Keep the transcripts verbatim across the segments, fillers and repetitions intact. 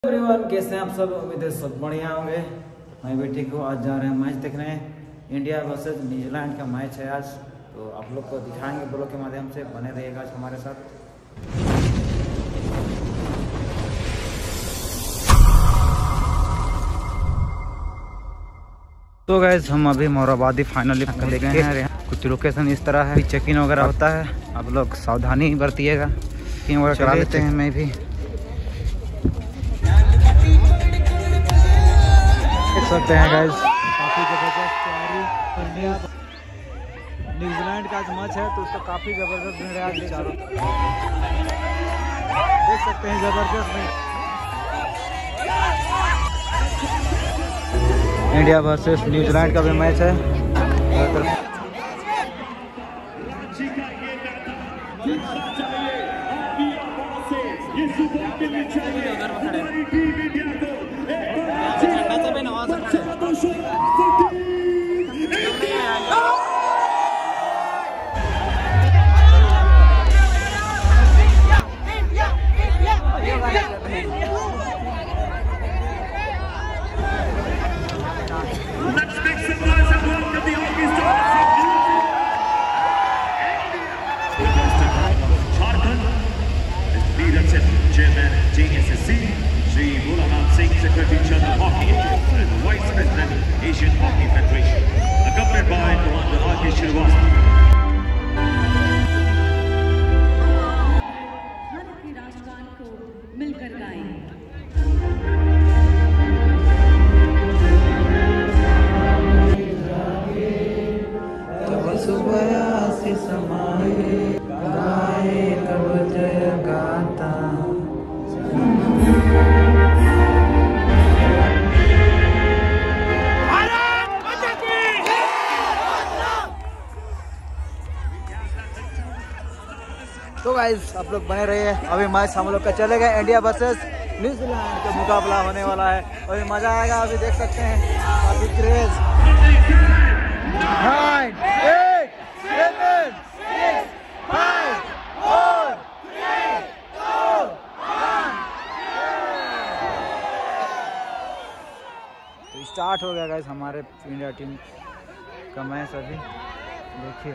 Everyone, कैसे हैं आप सब? उम्मीद है सब बढ़िया होंगे। मैं भी ठीक हूँ। आज जा रहे हैं मैच देखने। इंडिया वर्सेस न्यूजीलैंड का मैच है आज, तो आप लोग को दिखाएंगे ब्लॉग के माध्यम से। बने रहिएगा आज हमारे साथ। तो गाइस, हम अभी मोराबादी फाइनली देख गए हैं। कुछ लोकेशन इस तरह है, चेक इन वगैरह होता है। आप लोग सावधानी बरतिएगा। चेकिंग वगैरह करा लेते हैं। मैं भी देख सकते हैं गाइस, काफी जबरदस्त तैयारी। न्यूजीलैंड का आज मैच है तो उसका काफी जबरदस्त भीड़ है आज चारों। देख सकते हैं जबरदस्त भीड़। इंडिया वर्सेस न्यूजीलैंड का भी मैच है। Chairman J S S C, Shri Bholanat Singh, Secretary General Hockey and Vice President Asian Hockey Federation, accompanied by Commander R K Shrivastava. Bharat के राष्ट्रगान को मिलकर गाएं। तब सुबह से समाए गाए तब जय गाता। तो गाइस, आप लोग बने रहिए। अभी मैच हम लोग का चलेगा। इंडिया वर्सेस न्यूजीलैंड का मुकाबला होने वाला है। अभी मजा आएगा। अभी देख सकते हैं काफी craze. Nine, eight, seven, six, five, four, three, two, one. तो स्टार्ट हो गया गाइस हमारे इंडिया टीम का मैच। अभी देखिए,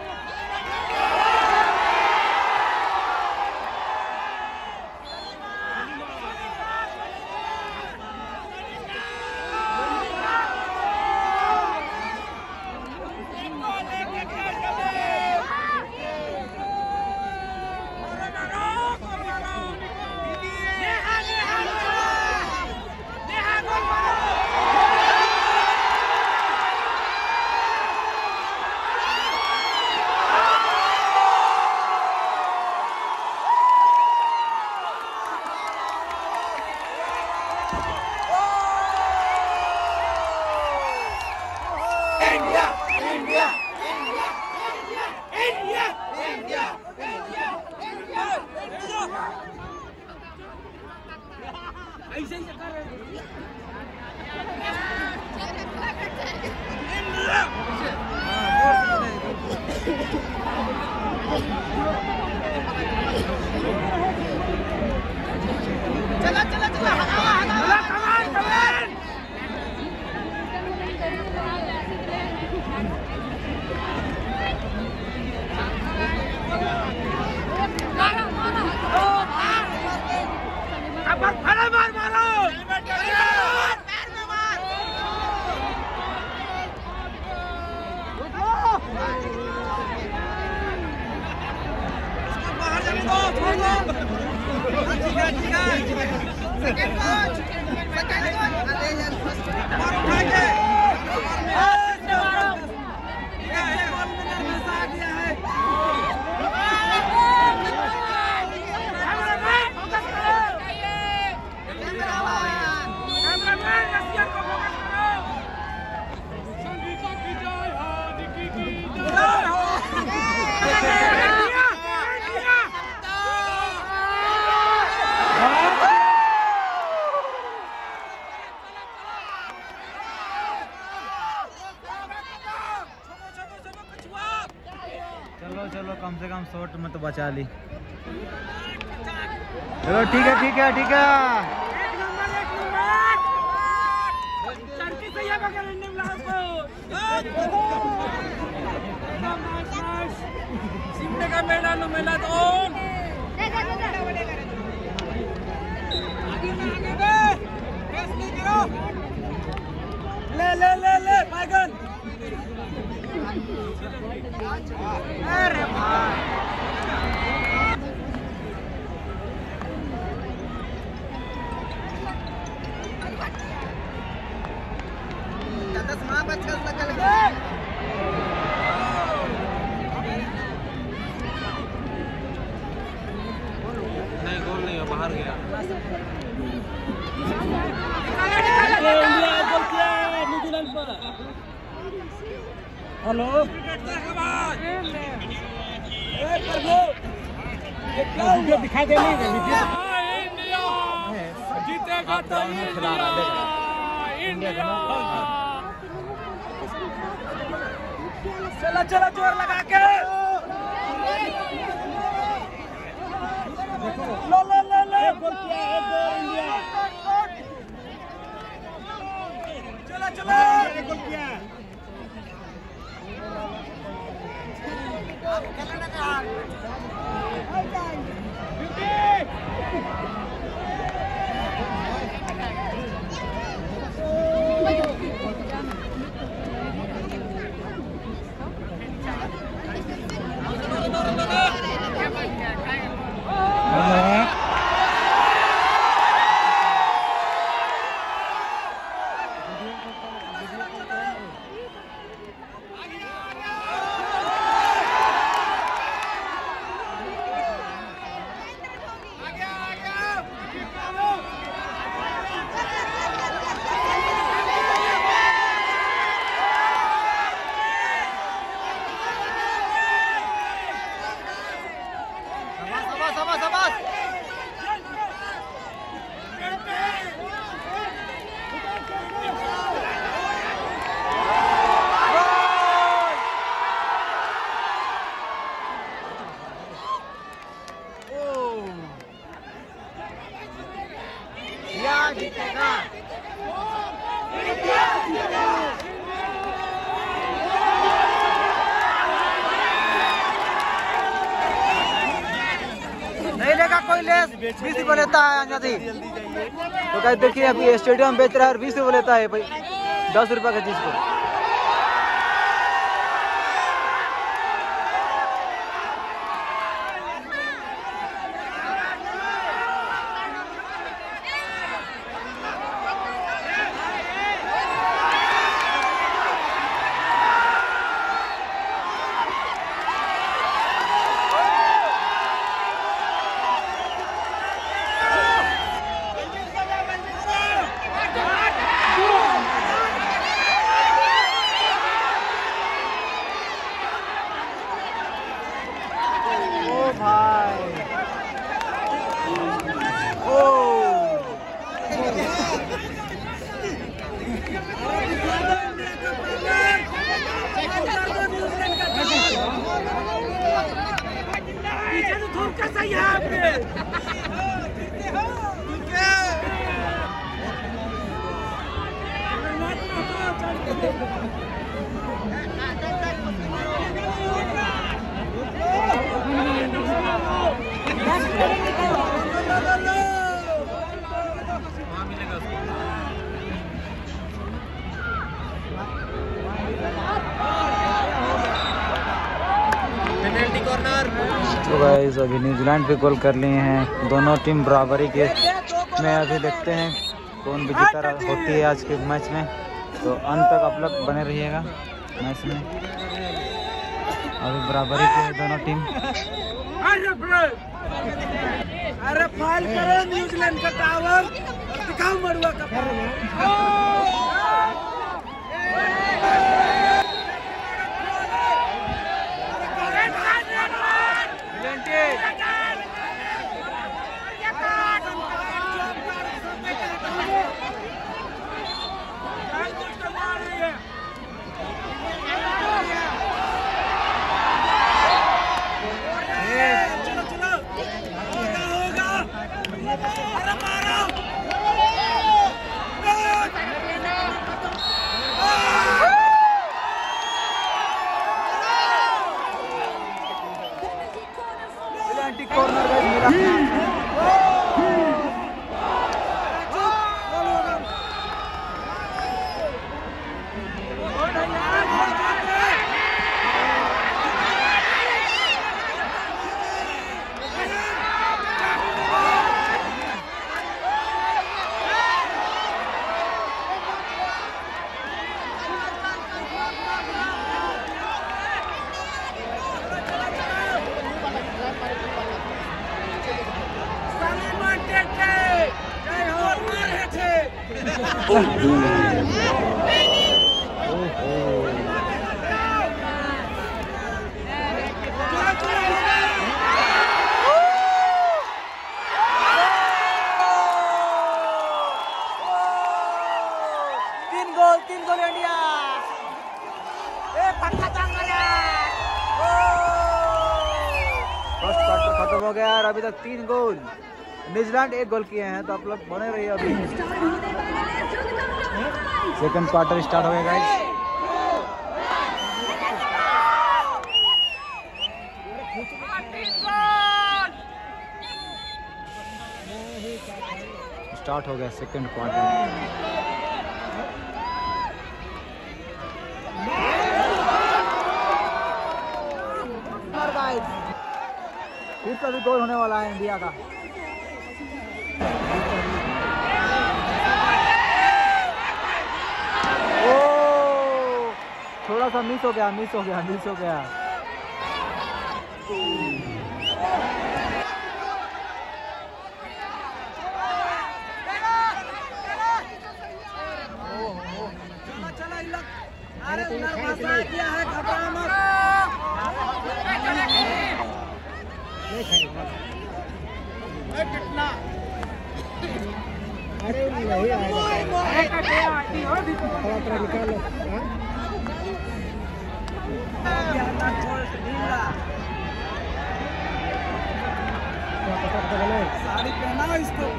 चला चला चला हला कमान कमान। अब फड़ा मार मारो। पैर में मार। इसको बाहर जाने दो, छोड़ दो। ठीक है ठीक है। सेकंड कोच, सेकंड कोच अरे यार फर्स्ट मार उठा के बस मारो। ये बॉल में नर्वस आ गया है। कैमरामैन फोकस करो। कैमरामैन रसियन को फोकस करो। संगीत की जय हो, निकी की जय हो। चलो चलो, कम से कम शॉट में तो बचा ली। चलो ठीक है ठीक है ठीक है। ले ले ले ले बैगन। अरे भाई दस माह बच्चा निकल गया। नहीं गोल नहीं है, बाहर गया। न्यूजीलैंड पर हेलो दिखा दे इंडिया जीतेगा तो इंडिया। चला चला जोर लगा के लो लो लो लो चला चला नहीं लेगा कोई लेस बीस रुपये लेता है अंजादी। तो कहीं देखिए अभी स्टेडियम बेच रहा है और बीस रुपये लेता है भाई, दस रुपये का चीज को। तो गाइस अभी न्यूजीलैंड पे गोल कर लिए हैं, दोनों टीम बराबरी के में। अभी देखते हैं कौन विजेता होती है आज के मैच में, तो अंत तक आप लोग बने रहिएगा मैच में। अभी बराबरी के दोनों टीम। अरे फाइल करो न्यूजीलैंड का टावर, दिखाओ मड़ुआ का। तीन गोल तीन गोल इंडिया फर्स्ट क्वार्टर खत्म हो गया और अभी तक तीन गोल न्यूजीलैंड एक गोल किए हैं, तो आप लोग बने रहिए। अभी सेकंड क्वार्टर स्टार्ट हो गया गाइस। स्टार्ट हो गया सेकंड क्वार्टर। फिर से भी गोल होने वाला है इंडिया का। ओ थोड़ा सा मिस हो गया मिस हो गया मिस हो गया। साड़ी पहना इसको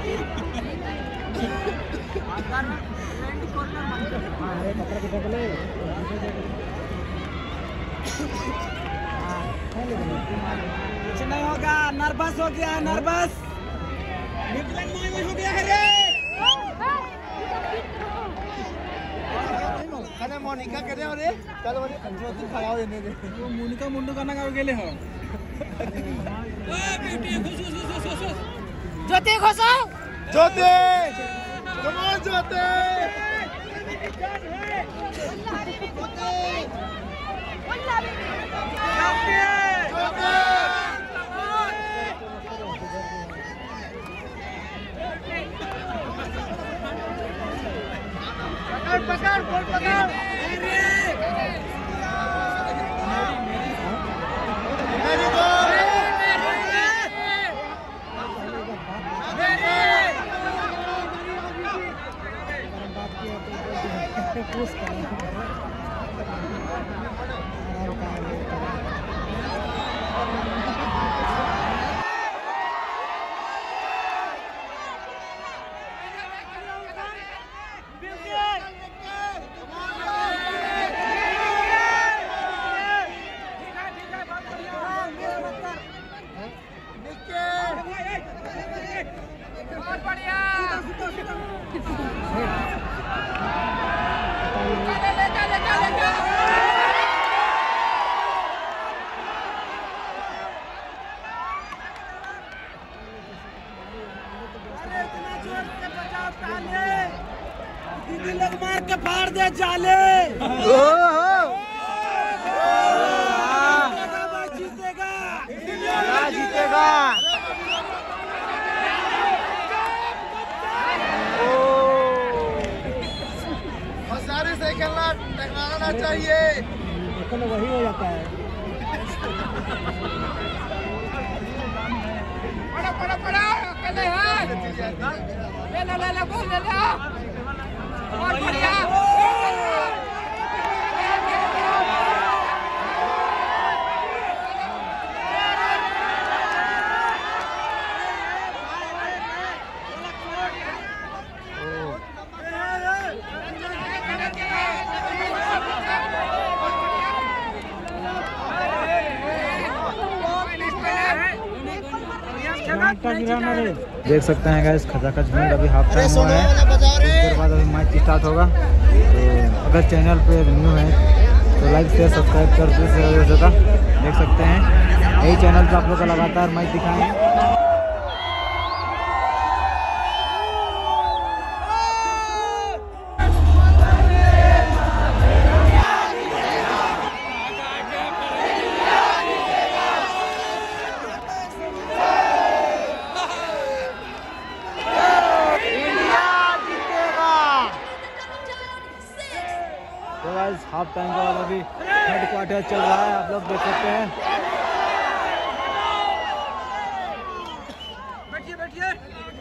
कुछ नहीं होगा। नर्वस हो गया नर्वस न्यूजीलैंड हो गया है रे। अरे मोनिका करे रे चल रे ज्योति खड़ा होने दे। वो मोनिका मुंडू गाना गावे गेले हो। ओए ब्यूटी खुश खुश खुश खुश ज्योति खुश ज्योति कम ऑन ज्योति पकड़ पकड़ बोल पकड़ दीदी लोग मार के फाड़ दे जाले। जीतेगा जीतेगा। सारे से खेलना टकराना चाहिए, वही हो जाता है। पड़ा पड़ा पड़ा ले ले ले ले बोल ले ले बहुत बढ़िया। देख सकते हैं गाइस खचाखच में अभी हाफ टाइम हुआ है, उसके बाद अभी मैच स्टार्ट होगा। तो अगर चैनल पे न्यू है तो लाइक शेयर सब्सक्राइब कर दीजिएगा। देख सकते हैं यही चैनल पे आप लोग का लगातार मैच दिखाएंगे। इंडिया जीतेगा। हाफ टाइम का अभी थर्ड क्वार्टर चल रहा है, आप लोग देख सकते हैं। बैठिए बैठिए।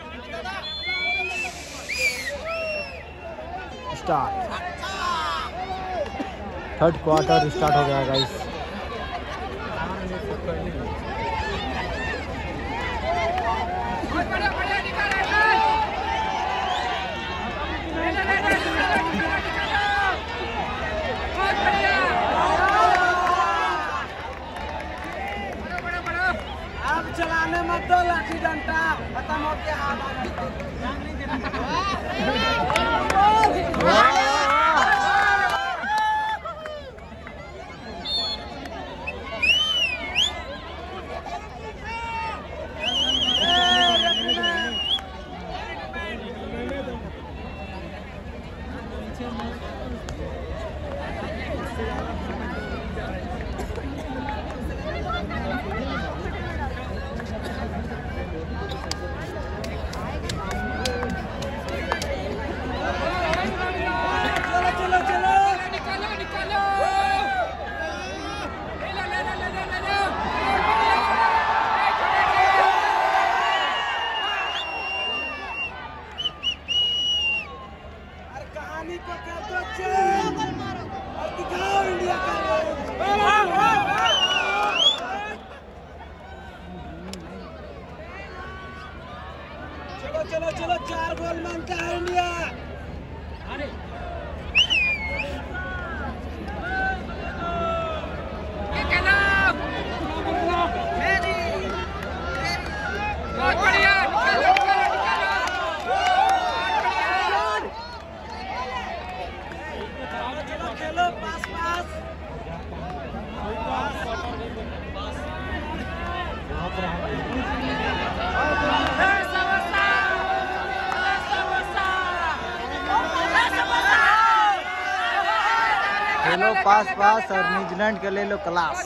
स्टार्ट, थर्ड क्वार्टर स्टार्ट हो गया गाइस। अब चलाने मत दो लाठी डंडा, खत्म हो गया। चलो चलो चलो, चार गोल मांगता है इंडिया। खेलो पास पास। खेलो पास पास और न्यूजीलैंड के ले लो क्लास।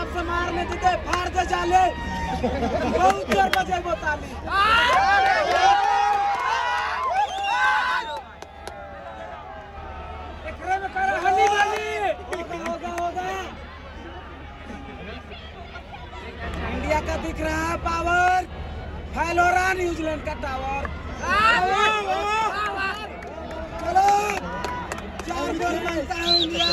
हिसाब से मारने दीजिए, फाड़ दे जाले। बहुत देर बजे वो ताली। एकरे में करा हनी वाली। होगा होगा। इंडिया का दिख रहा है पावर। फैल हो रहा न्यूजीलैंड का टावर। चलो चार गोल बनता है India.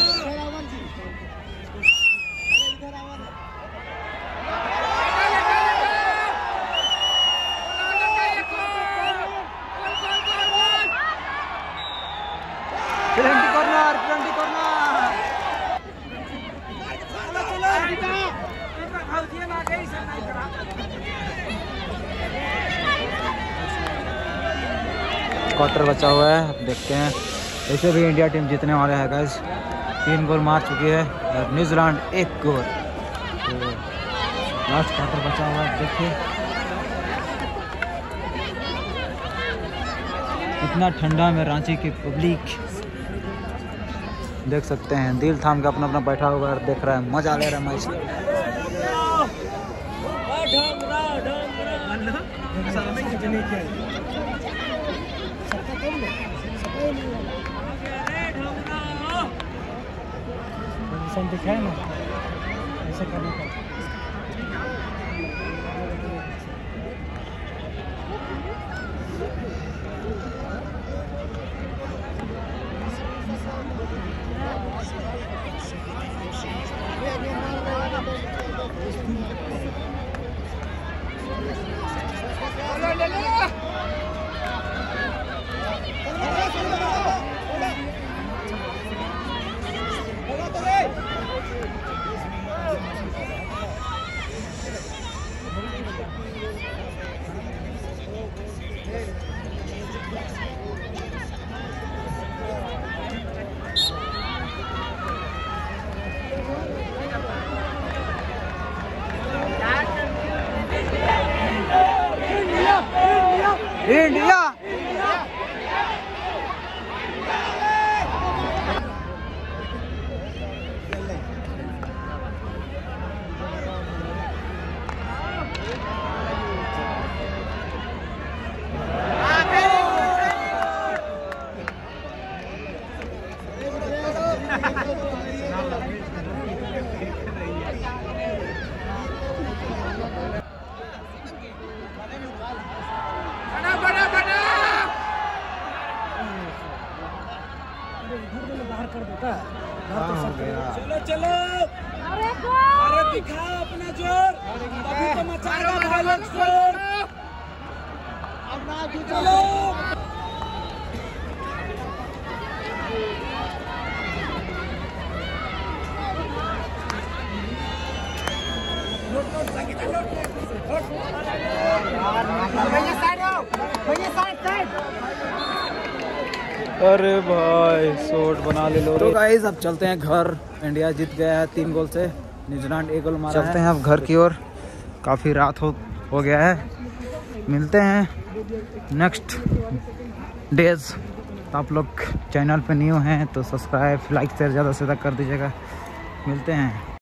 Penalty corner, penalty corner. Quarter बचा हुआ है, अब देखते हैं। ऐसे भी इंडिया टीम जीतने वाले हैं गाइस। तीन गोल मार चुकी है और न्यूजीलैंड एक गोल। तो लास्ट क्वार्टर बचा हुआ है, देखिए इतना ठंडा में रांची की पब्लिक देख सकते हैं, दिल थाम के अपना अपना बैठा हुआ है, देख रहा है, मजा ले रहा है मैच। दिखाए ना ऐसे करने का। इंडिया चलो चलो, अरे दिखाओ अपना जोर, अभी तो मचाएगा वायलेंस। चलो अरे भाई शॉट बना ले लो। तो गाइस अब चलते हैं घर। इंडिया जीत गया है तीन गोल से, न्यूजीलैंड एक गोल मारा है। चलते हैं अब घर की ओर, काफ़ी रात हो हो गया है। मिलते हैं नेक्स्ट डेज। आप लोग चैनल पे न्यू हैं तो सब्सक्राइब, लाइक, शेयर ज़्यादा से ज़्यादा कर दीजिएगा। मिलते हैं।